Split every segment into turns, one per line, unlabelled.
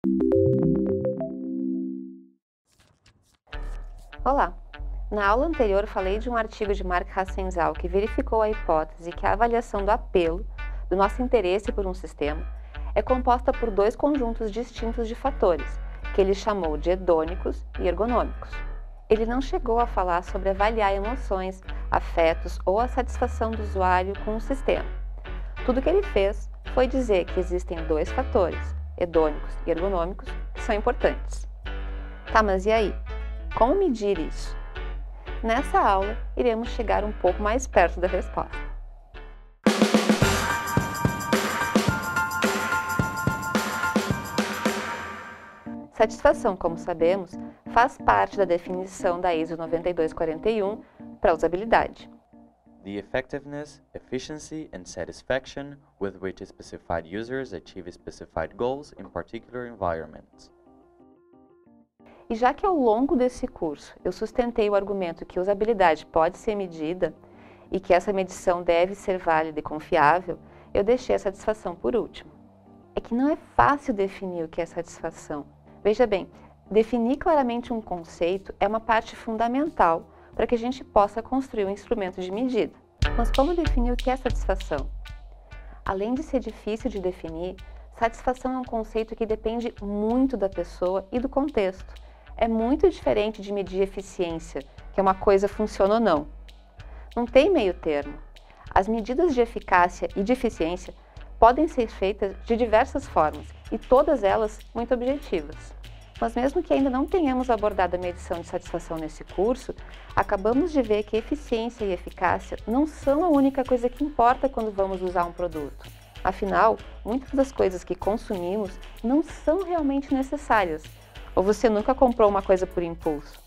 Olá! Na aula anterior falei de um artigo de Mark Hassenzal que verificou a hipótese que a avaliação do apelo, do nosso interesse por um sistema, é composta por dois conjuntos distintos de fatores, que ele chamou de hedônicos e ergonômicos. Ele não chegou a falar sobre avaliar emoções, afetos ou a satisfação do usuário com o sistema. Tudo que ele fez foi dizer que existem dois fatores, hedônicos e ergonômicos, que são importantes. Tá, mas e aí? Como medir isso? Nessa aula, iremos chegar um pouco mais perto da resposta. Satisfação, como sabemos, faz parte da definição da ISO 9241 para usabilidade.
The effectiveness, efficiency, and satisfaction with which specified users achieve specified goals in particular environments.
E já que ao longo desse curso eu sustentei o argumento que usabilidade pode ser medida e que essa medição deve ser válida e confiável, eu deixei a satisfação por último. É que não é fácil definir o que é satisfação. Veja bem, definir claramente um conceito é uma parte fundamental para que a gente possa construir um instrumento de medida. Mas como definir o que é satisfação? Além de ser difícil de definir, satisfação é um conceito que depende muito da pessoa e do contexto. É muito diferente de medir eficiência, que é uma coisa funciona ou não. Não tem meio termo. As medidas de eficácia e de eficiência podem ser feitas de diversas formas e todas elas muito objetivas. Mas mesmo que ainda não tenhamos abordado a medição de satisfação nesse curso, acabamos de ver que eficiência e eficácia não são a única coisa que importa quando vamos usar um produto. Afinal, muitas das coisas que consumimos não são realmente necessárias. Ou você nunca comprou uma coisa por impulso?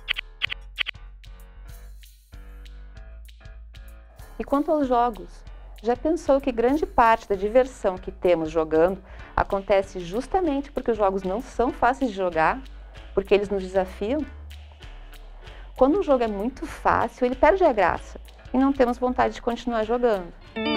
E quanto aos jogos? Já pensou que grande parte da diversão que temos jogando acontece justamente porque os jogos não são fáceis de jogar, porque eles nos desafiam? Quando um jogo é muito fácil, ele perde a graça e não temos vontade de continuar jogando.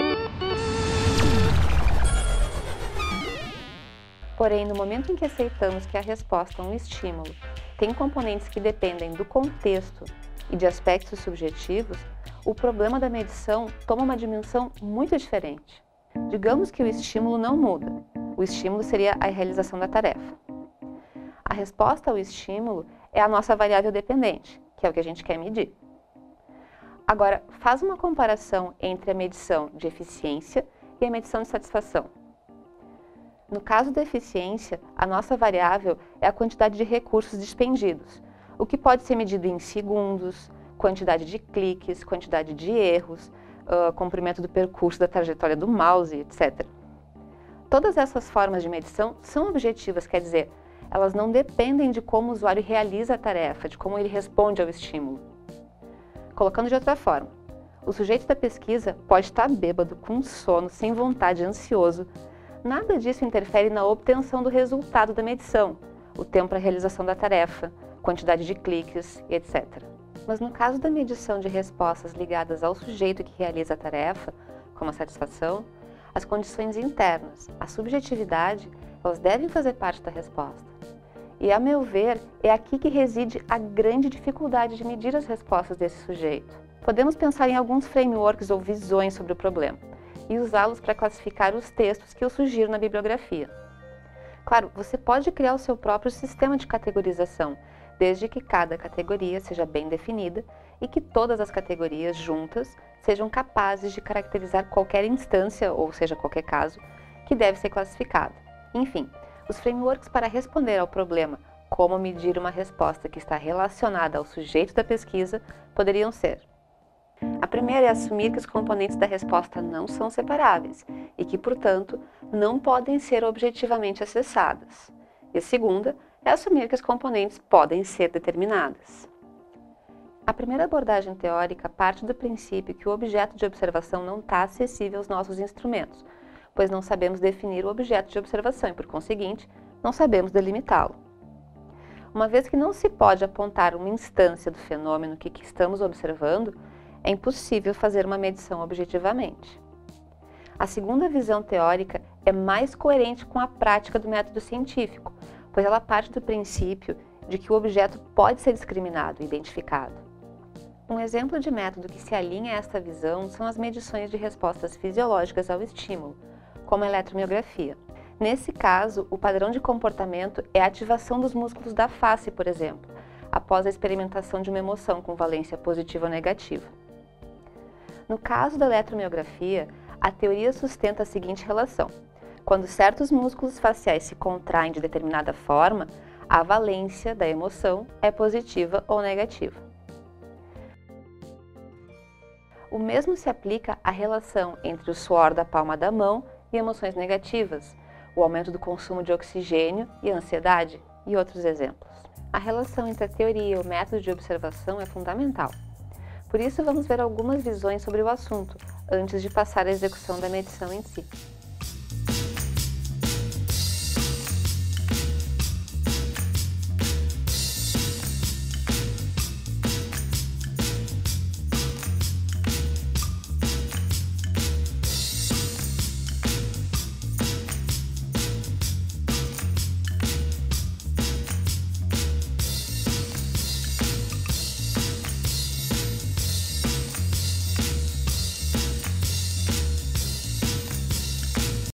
Porém, no momento em que aceitamos que a resposta a um estímulo tem componentes que dependem do contexto e de aspectos subjetivos, o problema da medição toma uma dimensão muito diferente. Digamos que o estímulo não muda. O estímulo seria a realização da tarefa. A resposta ao estímulo é a nossa variável dependente, que é o que a gente quer medir. Agora, faz uma comparação entre a medição de eficiência e a medição de satisfação. No caso da eficiência, a nossa variável é a quantidade de recursos despendidos, o que pode ser medido em segundos, quantidade de cliques, quantidade de erros, comprimento do percurso da trajetória do mouse, etc. Todas essas formas de medição são objetivas, quer dizer, elas não dependem de como o usuário realiza a tarefa, de como ele responde ao estímulo. Colocando de outra forma, o sujeito da pesquisa pode estar bêbado, com sono, sem vontade, ansioso. Nada disso interfere na obtenção do resultado da medição, o tempo para a realização da tarefa, quantidade de cliques, etc. Mas no caso da medição de respostas ligadas ao sujeito que realiza a tarefa, como a satisfação, as condições internas, a subjetividade, elas devem fazer parte da resposta. E, a meu ver, é aqui que reside a grande dificuldade de medir as respostas desse sujeito. Podemos pensar em alguns frameworks ou visões sobre o problema e usá-los para classificar os textos que eu sugiro na bibliografia. Claro, você pode criar o seu próprio sistema de categorização, desde que cada categoria seja bem definida e que todas as categorias juntas sejam capazes de caracterizar qualquer instância, ou seja, qualquer caso, que deve ser classificado. Enfim, os frameworks para responder ao problema como medir uma resposta que está relacionada ao sujeito da pesquisa poderiam ser: a primeira é assumir que os componentes da resposta não são separáveis e que, portanto, não podem ser objetivamente acessadas. E a segunda é assumir que os componentes podem ser determinadas. A primeira abordagem teórica parte do princípio que o objeto de observação não está acessível aos nossos instrumentos, pois não sabemos definir o objeto de observação e, por conseguinte, não sabemos delimitá-lo. Uma vez que não se pode apontar uma instância do fenômeno que estamos observando, é impossível fazer uma medição objetivamente. A segunda visão teórica é mais coerente com a prática do método científico, pois ela parte do princípio de que o objeto pode ser discriminado e identificado. Um exemplo de método que se alinha a esta visão são as medições de respostas fisiológicas ao estímulo, como a eletromiografia. Nesse caso, o padrão de comportamento é a ativação dos músculos da face, por exemplo, após a experimentação de uma emoção com valência positiva ou negativa. No caso da eletromiografia, a teoria sustenta a seguinte relação: quando certos músculos faciais se contraem de determinada forma, a valência da emoção é positiva ou negativa. O mesmo se aplica à relação entre o suor da palma da mão e emoções negativas, o aumento do consumo de oxigênio e a ansiedade, e outros exemplos. A relação entre a teoria e o método de observação é fundamental. Por isso, vamos ver algumas visões sobre o assunto, antes de passar à execução da medição em si.